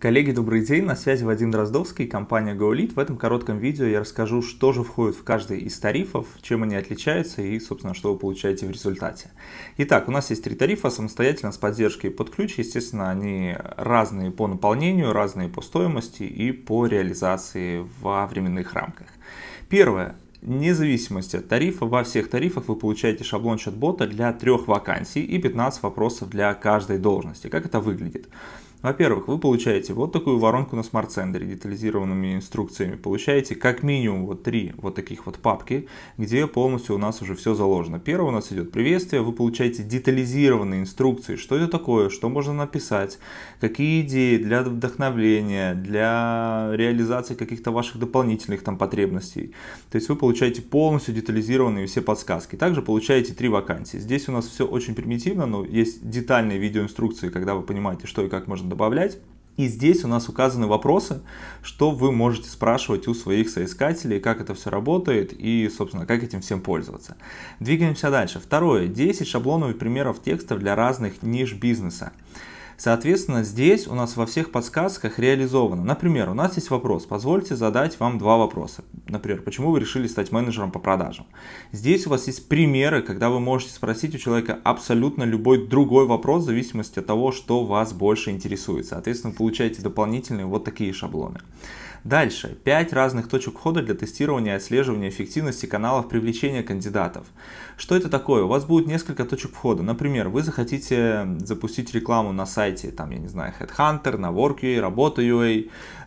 Коллеги, добрый день, на связи Вадим Дроздовский, компания GoLead. В этом коротком видео я расскажу, что же входит в каждый из тарифов, чем они отличаются и, собственно, что вы получаете в результате. Итак, у нас есть три тарифа самостоятельно с поддержкой под ключ. Естественно, они разные по наполнению, разные по стоимости и по реализации во временных рамках. Первое. Вне зависимости от тарифа, во всех тарифах вы получаете шаблон чат-бота для 3 вакансий и 15 вопросов для каждой должности. Как это выглядит? Во-первых, вы получаете вот такую воронку на смарт-сендере детализированными инструкциями. Получаете как минимум вот 3 вот таких вот папки, где полностью у нас уже все заложено. Первое у нас идет приветствие, вы получаете детализированные инструкции, что это такое, что можно написать, какие идеи для вдохновления, для реализации каких-то ваших дополнительных там потребностей. То есть вы получаете полностью детализированные все подсказки. Также получаете 3 вакансии. Здесь у нас все очень примитивно, но есть детальные видеоинструкции, когда вы понимаете, что и как можно добавлять. И здесь у нас указаны вопросы, что вы можете спрашивать у своих соискателей, как это все работает и, собственно, как этим всем пользоваться. Двигаемся дальше. Второе. 10 шаблонов и примеров текстов для разных ниш бизнеса. Соответственно, здесь у нас во всех подсказках реализовано. Например, у нас есть вопрос. Позвольте задать вам 2 вопроса. Например, почему вы решили стать менеджером по продажам? Здесь у вас есть примеры, когда вы можете спросить у человека абсолютно любой другой вопрос, в зависимости от того, что вас больше интересует. Соответственно, получаете дополнительные вот такие шаблоны. Дальше. 5 разных точек входа для тестирования и отслеживания эффективности каналов привлечения кандидатов. Что это такое? У вас будет несколько точек входа. Например, вы захотите запустить рекламу на сайте, там, я не знаю, Headhunter, на Work.ua, Работа.ua,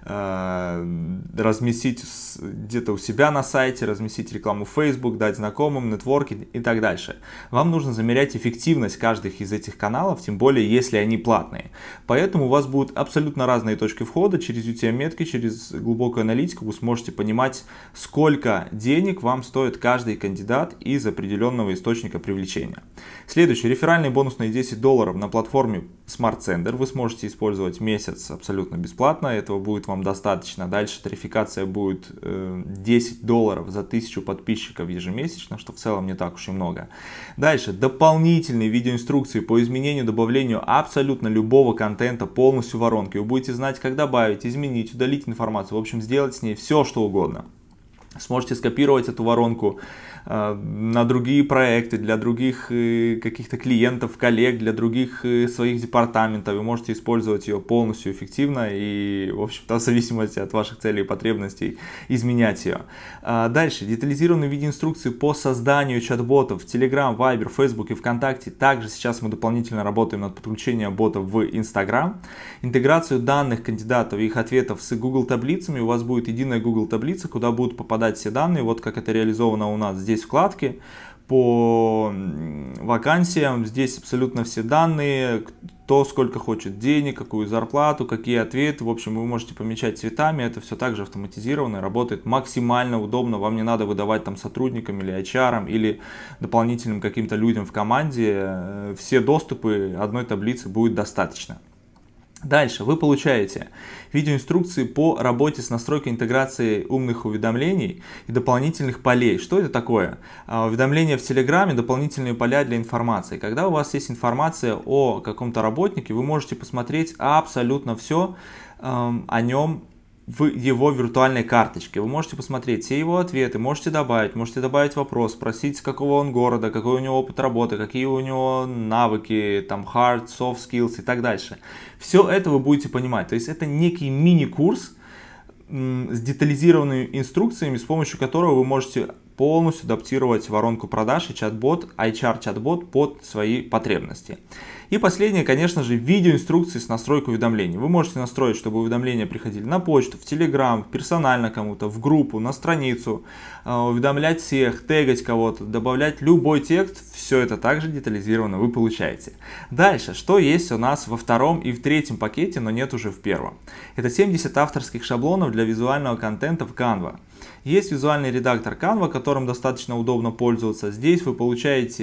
разместить где-то у себя на сайте, разместить рекламу в Facebook, дать знакомым, нетворкинг и так дальше. Вам нужно замерять эффективность каждых из этих каналов, тем более, если они платные. Поэтому у вас будут абсолютно разные точки входа. Через UTM-метки, через глубокую аналитику вы сможете понимать, сколько денег вам стоит каждый кандидат из определенного источника привлечения. Следующий. Реферальные бонусные $10 на платформе SmartSender. Вы сможете использовать месяц абсолютно бесплатно. Этого будет вам достаточно. Дальше тарификация будет $10 за 1000 подписчиков ежемесячно, что в целом не так уж и много. Дальше. Дополнительные видеоинструкции по изменению, добавлению абсолютно любого контента полностью в воронке. Вы будете знать, как добавить, изменить, удалить информацию. В общем, сделать с ней все, что угодно. Сможете скопировать эту воронку на другие проекты, для других каких-то клиентов, коллег, для других своих департаментов. Вы можете использовать ее полностью эффективно и, в общем-то, в зависимости от ваших целей и потребностей, изменять ее. Дальше. Детализированные видеоинструкции по созданию чат-ботов в Telegram, Viber, Facebook и ВКонтакте. Также сейчас мы дополнительно работаем над подключением ботов в Instagram. Интеграцию данных кандидатов и их ответов с Google таблицами. У вас будет единая Google таблица, куда будут попадать все данные. Вот как это реализовано у нас здесь вкладки по вакансиям. Здесь абсолютно все данные, кто сколько хочет денег, какую зарплату, какие ответы. В общем, вы можете помечать цветами. Это все также автоматизировано, работает максимально удобно. Вам не надо выдавать там сотрудникам или HR или дополнительным каким-то людям в команде. Все доступы одной таблицы будет достаточно. Дальше вы получаете видеоинструкции по работе с настройкой интеграции умных уведомлений и дополнительных полей. Что это такое? Уведомления в Телеграме, дополнительные поля для информации. Когда у вас есть информация о каком-то работнике, вы можете посмотреть абсолютно все о нем в его виртуальной карточке. Вы можете посмотреть все его ответы, можете добавить вопрос, спросить, с какого он города, какой у него опыт работы, какие у него навыки, там hard, soft skills и так дальше. Все это вы будете понимать. То есть это некий мини-курс с детализированными инструкциями, с помощью которого вы можете полностью адаптировать воронку продаж и чат-бот, HR-чат-бот под свои потребности. И последнее, конечно же, видеоинструкции с настройкой уведомлений. Вы можете настроить, чтобы уведомления приходили на почту, в Telegram, персонально кому-то, в группу, на страницу, уведомлять всех, тегать кого-то, добавлять любой текст. Все это также детализированно вы получаете. Дальше, что есть у нас во втором и в третьем пакете, но нет уже в первом. Это 70 авторских шаблонов для визуального контента в Canva. Есть визуальный редактор Canva, которым достаточно удобно пользоваться. Здесь вы получаете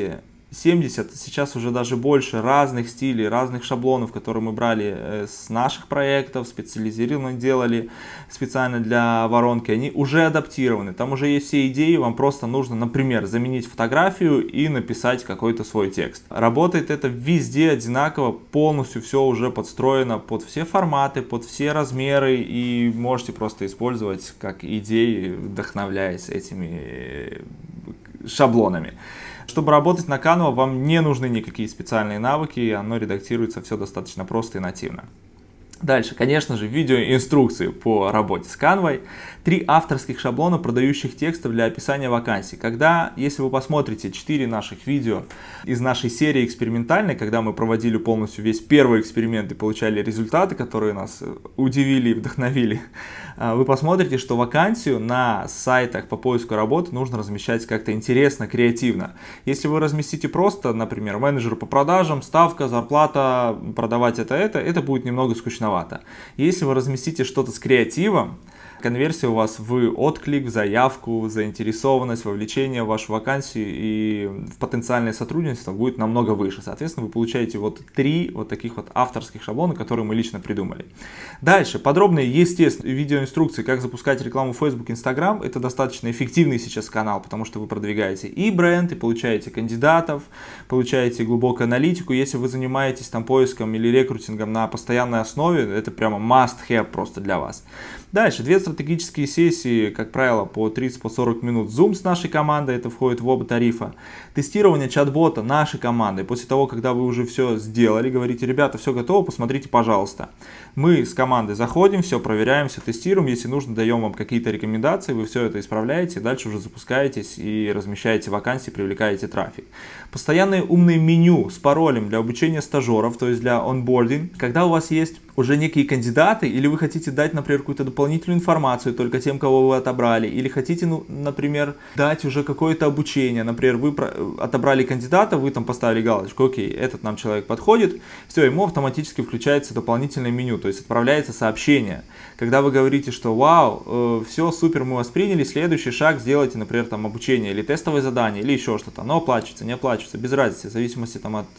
70, сейчас уже даже больше разных стилей, разных шаблонов, которые мы брали с наших проектов, специализированно делали специально для воронки, они уже адаптированы. Там уже есть все идеи, вам просто нужно, например, заменить фотографию и написать какой-то свой текст. Работает это везде одинаково, полностью все уже подстроено под все форматы, под все размеры, и можете просто использовать как идеи, вдохновляясь этими шаблонами. Чтобы работать на Canva, вам не нужны никакие специальные навыки, оно редактируется все достаточно просто и нативно. Дальше, конечно же, видеоинструкции по работе с Canva. 3 авторских шаблона продающих текстов для описания вакансий. Если вы посмотрите 4 наших видео из нашей серии экспериментальной, когда мы проводили полностью весь первый эксперимент и получали результаты, которые нас удивили и вдохновили, вы посмотрите, что вакансию на сайтах по поиску работы нужно размещать как-то интересно, креативно. Если вы разместите просто, например, менеджер по продажам, ставка, зарплата, продавать это будет немного скучновато. Если вы разместите что-то с креативом, конверсия у вас в отклик, в заявку, в заинтересованность, вовлечение в вашу вакансию и в потенциальное сотрудничество будет намного выше. Соответственно, вы получаете вот 3 вот таких вот авторских шаблона, которые мы лично придумали. Дальше, подробные, естественно, видеоинструкции, как запускать рекламу в Facebook, Instagram. Это достаточно эффективный сейчас канал, потому что вы продвигаете и бренд, и получаете кандидатов, получаете глубокую аналитику. Если вы занимаетесь там поиском или рекрутингом на постоянной основе, это прямо must-have просто для вас. Дальше, 2 стратегические сессии, как правило, по 30-40 минут. Zoom с нашей командой, это входит в оба тарифа. Тестирование чат-бота нашей командой. После того, когда вы уже все сделали, говорите: ребята, все готово, посмотрите, пожалуйста. Мы с командой заходим, все проверяем, все тестируем. Если нужно, даем вам какие-то рекомендации, вы все это исправляете, дальше уже запускаетесь и размещаете вакансии, привлекаете трафик. Постоянные умные меню с паролем для обучения стажеров, то есть для онбординг. Когда у вас есть уже некие кандидаты, или вы хотите дать, например, какую-то дополнительную информацию только тем, кого вы отобрали, или хотите, например, дать уже какое-то обучение, например, вы отобрали кандидата, вы там поставили галочку: окей, этот нам человек подходит, все, ему автоматически включается дополнительное меню, то есть отправляется сообщение. Когда вы говорите, что вау, все, супер, мы вас приняли, следующий шаг сделайте, например, там обучение, или тестовое задание, или еще что-то, оно оплачивается, не оплачивается, без разницы, в зависимости там от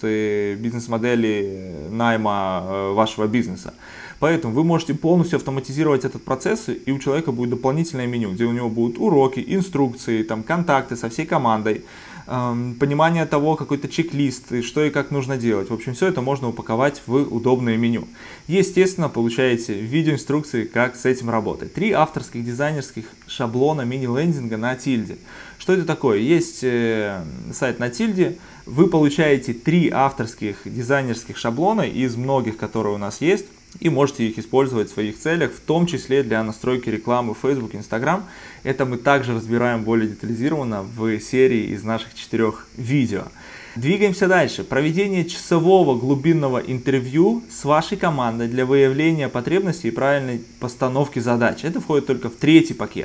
бизнес-модели найма вашего бизнеса. Поэтому вы можете полностью автоматизировать этот процесс, и у человека будет дополнительное меню, где у него будут уроки, инструкции, там, контакты со всей командой, понимание того, какой-то чек-лист, что и как нужно делать. В общем, все это можно упаковать в удобное меню. Естественно, получаете видеоинструкции, как с этим работать. 3 авторских дизайнерских шаблона мини-лендинга на Тильде. Что это такое? Есть сайт на Тильде. Вы получаете 3 авторских дизайнерских шаблона из многих, которые у нас есть, и можете их использовать в своих целях, в том числе для настройки рекламы в Facebook, Instagram. Это мы также разбираем более детализированно в серии из наших 4 видео. Двигаемся дальше. Проведение часового глубинного интервью с вашей командой для выявления потребностей и правильной постановки задач. Это входит только в 3-й пакет.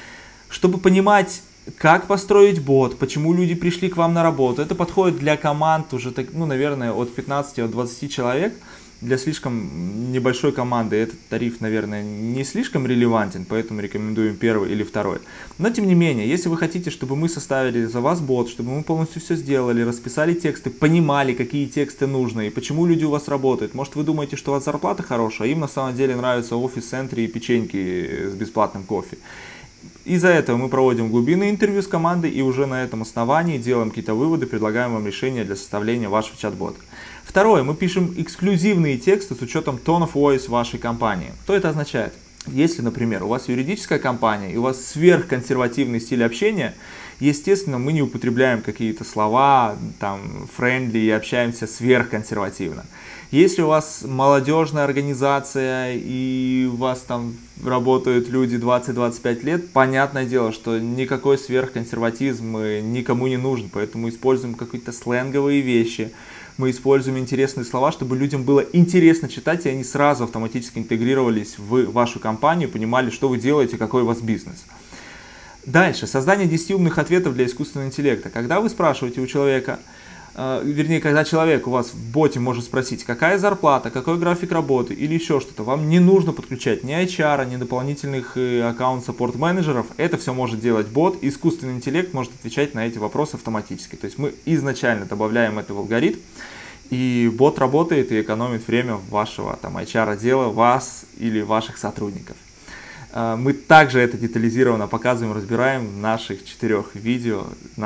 Чтобы понимать, как построить бот, почему люди пришли к вам на работу, это подходит для команд уже, наверное, от 15-20 человек. Для слишком небольшой команды этот тариф, наверное, не слишком релевантен, поэтому рекомендуем 1-й или 2-й. Но тем не менее, если вы хотите, чтобы мы составили за вас бот, чтобы мы полностью все сделали, расписали тексты, понимали, какие тексты нужны и почему люди у вас работают. Может, вы думаете, что у вас зарплата хорошая, а им на самом деле нравятся офис-центры и печеньки с бесплатным кофе. Из-за этого мы проводим глубинное интервью с командой и уже на этом основании делаем какие-то выводы, предлагаем вам решения для составления вашего чат-бота. 2-е, мы пишем эксклюзивные тексты с учетом tone of voice вашей компании. Что это означает? Если, например, у вас юридическая компания и у вас сверхконсервативный стиль общения, естественно, мы не употребляем какие-то слова, там, friendly и общаемся сверхконсервативно. Если у вас молодежная организация и у вас там работают люди 20-25 лет, понятное дело, что никакой сверхконсерватизм никому не нужен, поэтому используем какие-то сленговые вещи, мы используем интересные слова, чтобы людям было интересно читать, и они сразу автоматически интегрировались в вашу компанию, понимали, что вы делаете, какой у вас бизнес. Дальше, создание 10 умных ответов для искусственного интеллекта. Когда вы спрашиваете у человека: вернее, когда человек у вас в боте может спросить, какая зарплата, какой график работы или еще что-то, вам не нужно подключать ни HR, ни дополнительных аккаунт-саппорт-менеджеров, это все может делать бот, искусственный интеллект может отвечать на эти вопросы автоматически. То есть мы изначально добавляем это в алгоритм, и бот работает и экономит время вашего там HR-отдела, вас или ваших сотрудников. Мы также это детализированно показываем, разбираем в наших 4 видео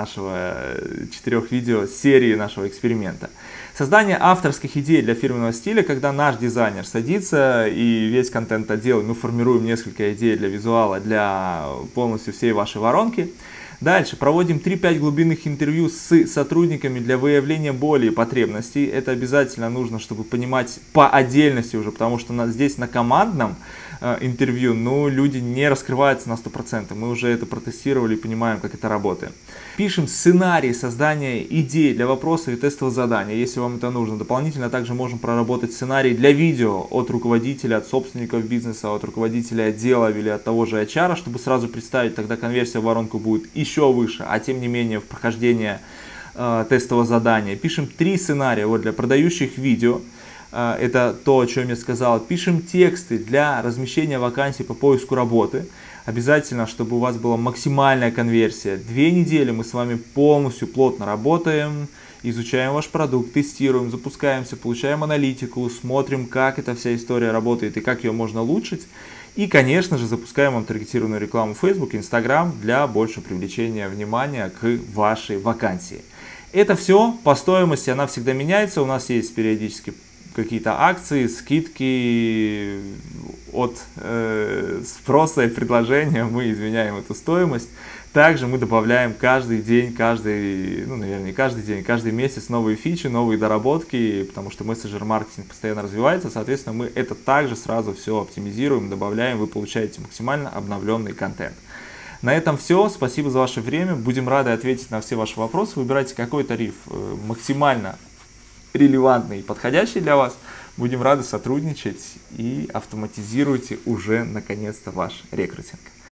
серии нашего эксперимента. Создание авторских идей для фирменного стиля, когда наш дизайнер садится и весь контент-отдел, мы формируем несколько идей для визуала, для полностью всей вашей воронки. Дальше проводим 3-5 глубинных интервью с сотрудниками для выявления боли и потребностей. Это обязательно нужно, чтобы понимать по отдельности уже, потому что здесь на командном интервью, люди не раскрываются на 100%. Мы уже это протестировали и понимаем, как это работает. Пишем сценарий создания идей для вопросов и тестовых заданий, если вам это нужно. Дополнительно также можем проработать сценарий для видео от руководителя, от собственников бизнеса, от руководителя отдела или от того же HR, чтобы сразу представить, тогда конверсия в воронку будет еще выше, а тем не менее в прохождении тестового задания. Пишем 3 сценария для продающих видео. Это то, о чем я сказал. Пишем тексты для размещения вакансий по поиску работы. Обязательно, чтобы у вас была максимальная конверсия. 2 недели мы с вами полностью плотно работаем, изучаем ваш продукт, тестируем, запускаемся, получаем аналитику, смотрим, как эта вся история работает и как ее можно улучшить. И, конечно же, запускаем вам таргетированную рекламу в Facebook и Instagram для большего привлечения внимания к вашей вакансии. Это все по стоимости, она всегда меняется. У нас есть периодически какие-то акции, скидки от спроса и предложения, мы изменяем эту стоимость. Также мы добавляем каждый день, каждый месяц новые фичи, новые доработки, потому что мессенджер-маркетинг постоянно развивается, соответственно, мы это также сразу все оптимизируем, добавляем, вы получаете максимально обновленный контент. На этом все, спасибо за ваше время, будем рады ответить на все ваши вопросы, выбирайте какой тариф максимально релевантный и подходящий для вас. Будем рады сотрудничать и автоматизируйте уже наконец-то ваш рекрутинг.